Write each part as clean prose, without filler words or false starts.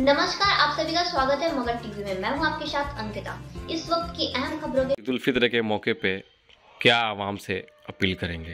नमस्कार, आप सभी का स्वागत है मगर टीवी में। मैं हूं आपके साथ अंकिता। इस वक्त की अहम खबरों के ईद उल फित्र के मौके पे क्या आवाम से अपील करेंगे?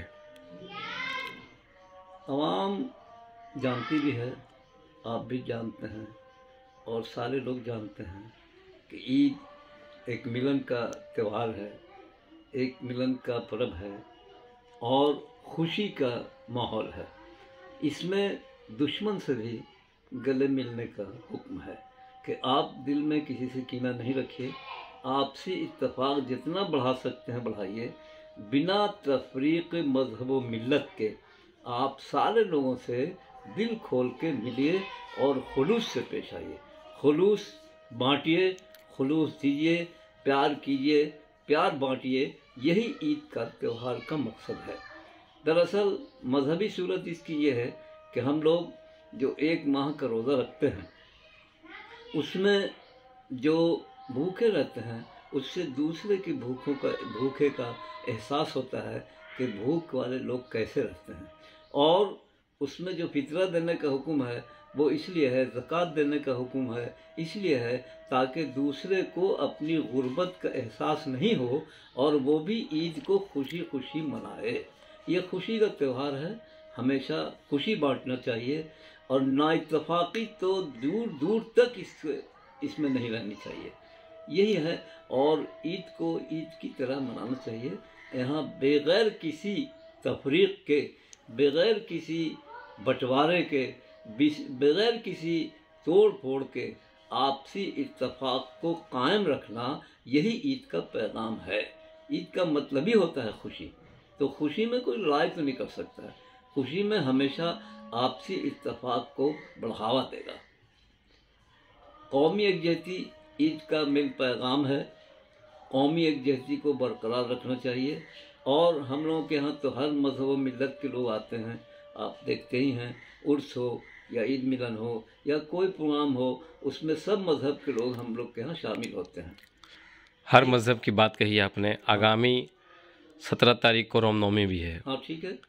आवाम जानती भी है, आप भी जानते हैं और सारे लोग जानते हैं कि ईद एक मिलन का त्यौहार है, एक मिलन का पर्व है और खुशी का माहौल है। इसमें दुश्मन से भी गले मिलने का हुक्म है कि आप दिल में किसी से कीना नहीं रखिए, आपसी इत्तेफाक जितना बढ़ा सकते हैं बढ़ाइए। बिना तफरीक मजहब व मिल्लत के आप सारे लोगों से दिल खोल के मिलिए और खुलूस से पेश आइए। खुलूस बांटिए, खुलूस दीजिए, प्यार कीजिए, प्यार बांटिए। यही ईद का त्यौहार का मकसद है। दरअसल मजहबी सूरत इसकी ये है कि हम लोग जो एक माह का रोज़ा रखते हैं उसमें जो भूखे रहते हैं उससे दूसरे की भूखे का एहसास होता है कि भूख वाले लोग कैसे रहते हैं। और उसमें जो फितरा देने का हुक्म है वो इसलिए है, ज़कात देने का हुक्म है इसलिए है ताकि दूसरे को अपनी गुर्बत का एहसास नहीं हो और वो भी ईद को खुशी खुशी मनाए। ये खुशी का त्यौहार है, हमेशा खुशी बांटना चाहिए और नाइत्तफाक़ी तो दूर दूर तक इसमें नहीं रहनी चाहिए। यही है और ईद को ईद की तरह मनाना चाहिए। यहाँ बग़ैर किसी तफरीक़ के, बग़ैर किसी बंटवारे के, बग़ैर किसी तोड़ फोड़ के आपसी इत्तेफाक को कायम रखना, यही ईद का पैगाम है। ईद का मतलब ही होता है खुशी। तो खुशी में कोई लड़ाई तो नहीं कर सकता है। खुशी में हमेशा आपसी इत्तेफाक को बढ़ावा देगा। कौमी यकजहती ईद का मेन पैगाम है। कौमी यकजहती को बरकरार रखना चाहिए और हम लोगों के यहाँ तो हर मज़हब व मिल्लत के लोग आते हैं। आप देखते ही हैं, उर्स हो या ईद मिलन हो या कोई प्रोग्राम हो, उसमें सब मज़हब के लोग हम लोग के यहाँ शामिल होते हैं। हर मज़हब की बात कही आपने। आगामी 17 तारीख को रामनवमी भी है। हाँ ठीक है,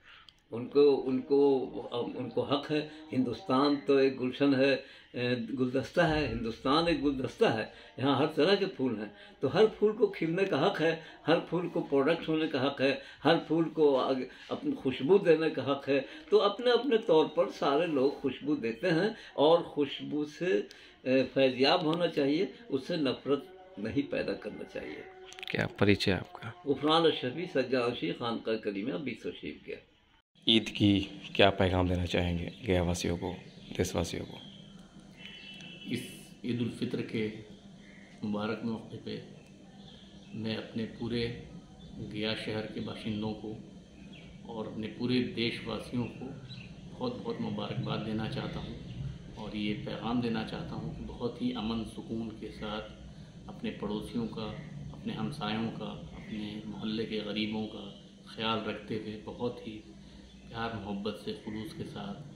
उनको हक है। हिंदुस्तान तो एक गुलशन है, गुलदस्ता है। हिंदुस्तान एक गुलदस्ता है, यहाँ हर तरह के फूल हैं। तो हर फूल को खिलने का हक है, हर फूल को प्रोडक्ट होने का हक है, हर फूल को अपनी खुशबू देने का हक है। तो अपने अपने तौर पर सारे लोग खुशबू देते हैं और खुशबू से फैज़याब होना चाहिए, उससे नफ़रत नहीं पैदा करना चाहिए। क्या परिचय आपका? गुफरान अशरफी सज्जाद खानका कलीमा 20 शरीफ गया। ईद की क्या पैगाम देना चाहेंगे गया वासियों को, देशवासियों को? इस ईद उल फित्र के मुबारक मौके पे मैं अपने पूरे गया शहर के बाशिंदों को और अपने पूरे देशवासियों को बहुत बहुत मुबारकबाद देना चाहता हूँ और ये पैगाम देना चाहता हूँ कि बहुत ही अमन सुकून के साथ अपने पड़ोसियों का, अपने हमसायों का, अपने मोहल्ले के गरीबों का ख्याल रखते हुए बहुत ही प्यार मोहब्बत से खुलूस के साथ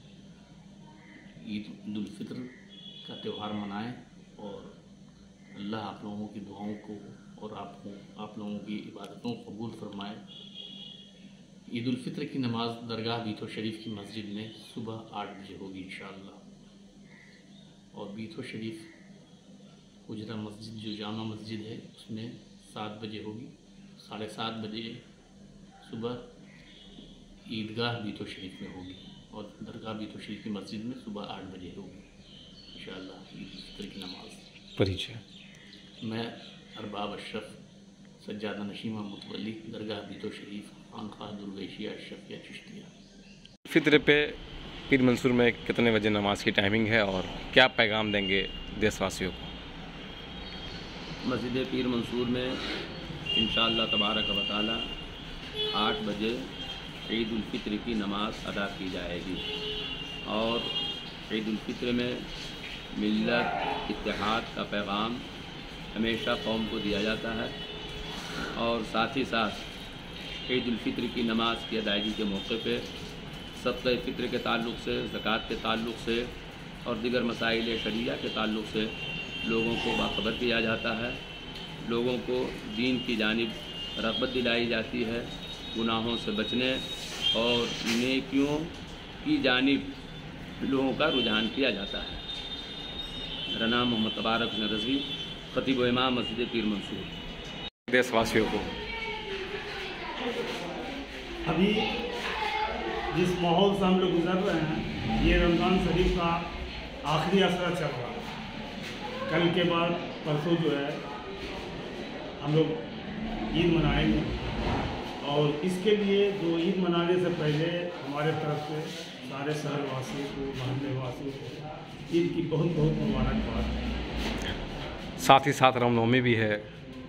ईद उल फित्र का त्यौहार मनाएं और अल्लाह आप लोगों की दुआओं को और आप लोगों की इबादतों को कबूल फरमाए। ईद उल फित्र की नमाज़ दरगाह बीतो शरीफ की मस्जिद में सुबह 8 बजे होगी इंशाअल्लाह और बीतो शरीफ उजरा मस्जिद जो जामा मस्जिद है उसमें 7 बजे होगी। 7:30 बजे सुबह ईदगाह बीतो शरीफ में होगी और दरगाह बीतो शरीफ की मस्जिद में सुबह 8 बजे होगी इंशाअल्लाह ईद उल फित्र की नमाज़। परिचय? मैं अरबाब अशरफ सज्जादा नशीमा मुतवल्ली दरगाह बीतो शरीफ खानकाह दुर्गेशिया अशरफिया चिश्तिया। फित्र पे पीर मंसूर में कितने बजे नमाज की टाइमिंग है और क्या पैगाम देंगे देशवासियों को? मस्जिद पीर मंसूर में इंशाअल्लाह तबारक व तआला 8 बजे ईद उल फित्र की नमाज़ अदा की जाएगी और ईद उल फित्र में मिल्लत इत्तेहाद का पैगाम हमेशा कौम को दिया जाता है और साथ ही साथ ईद उल फित्र की नमाज की अदायगी के मौके पे सदक़े फ़ित्र के ताल्लुक़ से, ज़कात के ताल्लुक़ से और दीगर मसाइल शरिया के ताल्लुक़ से लोगों को बाखबर किया जाता है। लोगों को दीन की जानिब रग़बत दिलाई जाती है, गुनाहों से बचने और नेकियों की जानिब लोगों का रुझान किया जाता है। मेरा नाम मोहम्मद तबारक हुसैन रज़वी, खतीब इमाम मस्जिद पीर मंसूर। देशवासियों को अभी जिस माहौल से हम लोग गुजर रहे हैं, ये रमज़ान शरीफ का आखिरी असरा चल रहा है। कल के बाद परसों जो है हम लोग ईद मनाएंगे, और इसके लिए जो ईद मनाने से पहले हमारे तरफ से सारे शहरवासियों को, मोहल्ले वासियों को ईद की बहुत बहुत मुबारकबाद। साथ ही साथ रामनवमी भी है।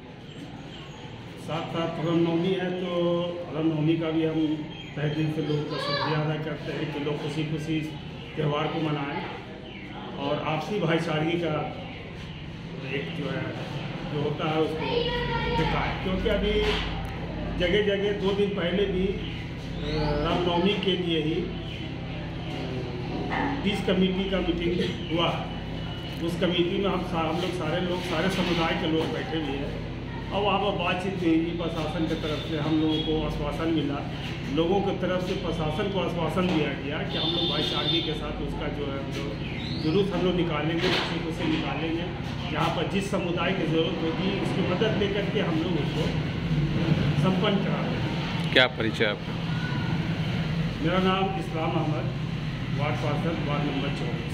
साथ साथ रामनवमी है, तो रामनवमी का भी हम तहे दिल से लोगों का शुक्रिया अदा करते हैं कि लोग खुशी खुशी इस त्यौहार को मनाएं और आपसी भाईचारगी का एक जो होता है उसको दिखाएं। क्योंकि अभी जगह जगह 2 दिन पहले भी रामनवमी के लिए ही 30 कमेटी का मीटिंग हुआ। उस कमेटी में हम लोग सारे समुदाय के लोग बैठे हुए हैं, और वहाँ पर बातचीत हुई। प्रशासन की तरफ से हम लोगों को आश्वासन मिला, लोगों की तरफ से प्रशासन को आश्वासन दिया गया कि हम लोग भाईचारगी के साथ उसका जो है जुलूस हम लोग निकालेंगे, खुशी निकालेंगे। यहाँ पर जिस समुदाय की ज़रूरत होगी उसकी मदद लेकर के हम लोग उसको संपन्न करा। क्या परिचय आपका? मेरा नाम इस्लाम अहमद, वार्ड पार्षद, वार्ड नंबर 24।